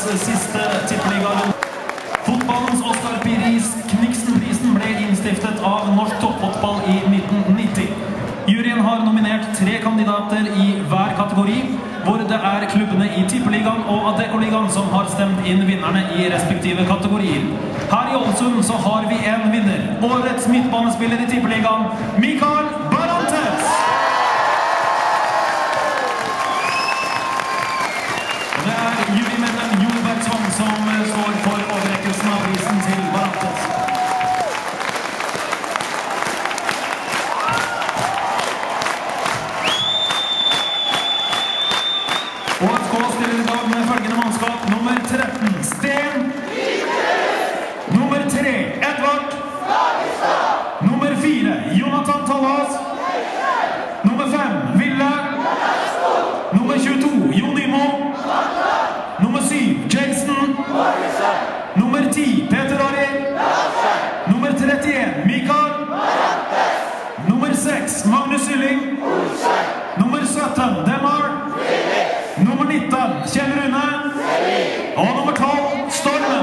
siste tippeligaen. Fotballens Oscar Piris, Kniksenprisen, ble innstiftet av norsk toppfotball i 1990. Juryen har nominert 3 kandidater i hver kategori, hvor det er klubbene i Tippeligaen og Adeccoligaen som har stemt inn vinnerne i respektive kategorier. Her i Ålesund så har vi en vinner. Årets midtbanespiller i Tippeligaen, Mikael Barantes! Det er jurymedlem Jon Bergsson som står for overrekkelsen av prisen til Barantes. ÅFK stiller i dag med følgende mannskap: nummer 13, Sten. Nummer 3, Edvard. Nummer 4, Jonathan Tallas. Nummer 5, Ville. Nummer 22, Jonimo. Nummer 7, Jason. Nummer 10, Peter Ari. Nummer 31, Mikael. Nummer 6, Magnus Sylling. Nummer 17, Demar. Nummer 19, Kjell Rune. Og nummer 12, Stormen.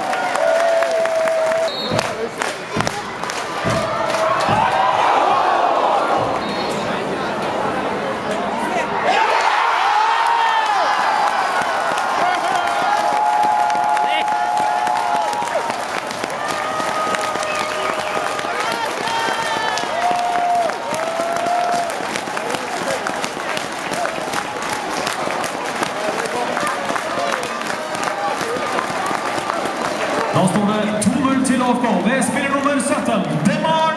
Da står det 2-0 til ÅFK ved spiller nummer 17, Demar.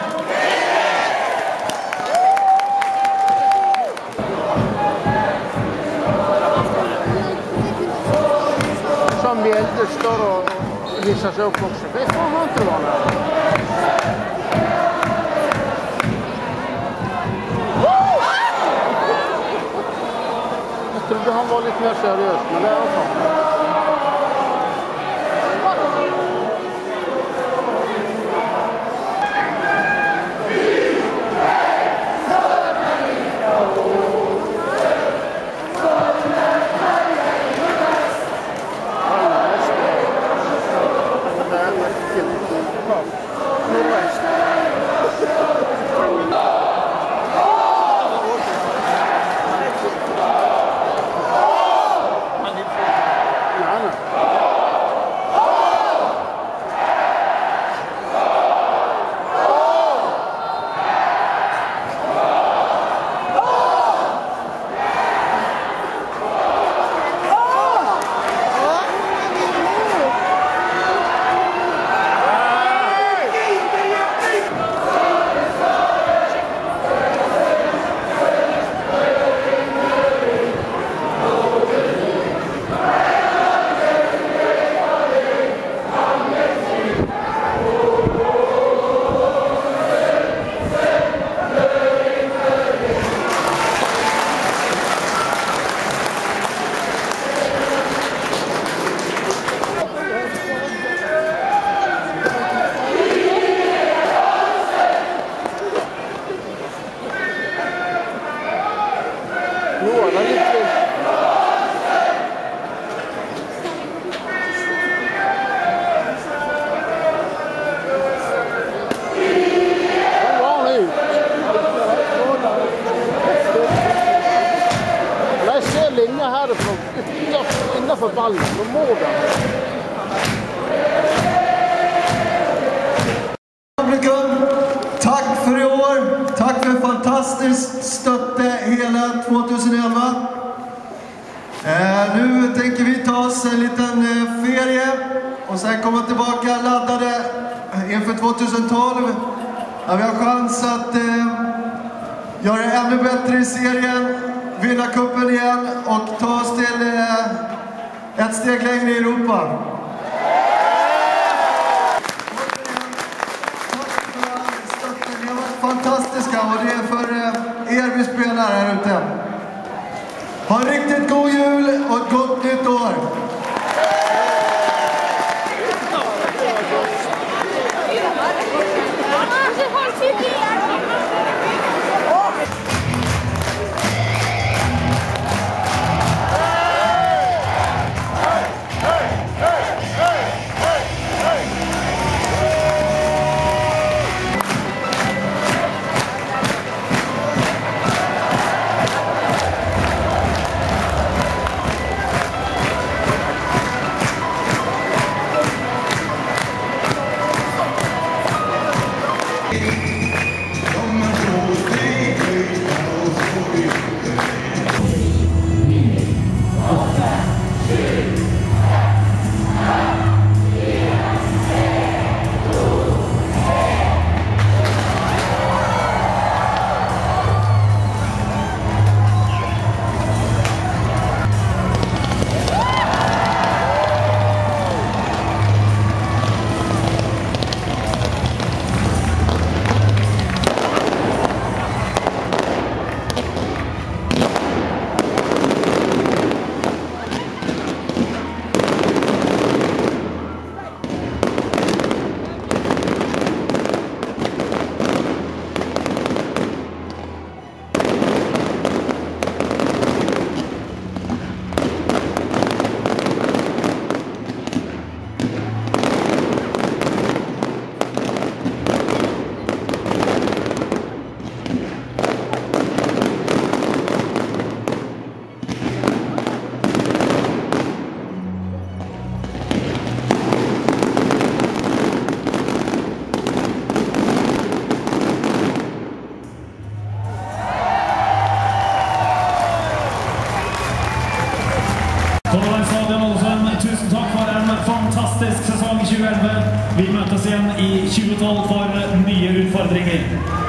Som Mjelde står og viser seg opp også. Det får han til å være. Jeg trodde han var litt mer seriøs, men det er han. Innenfor ballen, så må det. Tack för i år. Tack för fantastiskt stötte hela 2011. Nu tänker vi ta oss en liten ferie och sen komma tillbaka laddade inför 2012. Där vi har chans att göra det ännu bättre i serien, vinna kuppen igen och ta oss till ett steg längre i Europa. Ni har varit fantastiska och det är för er vi spelar här ute. Ha en riktigt god jul och ett gott nytt år! Hey! møtes igjen i 2012 for nye utfordringer.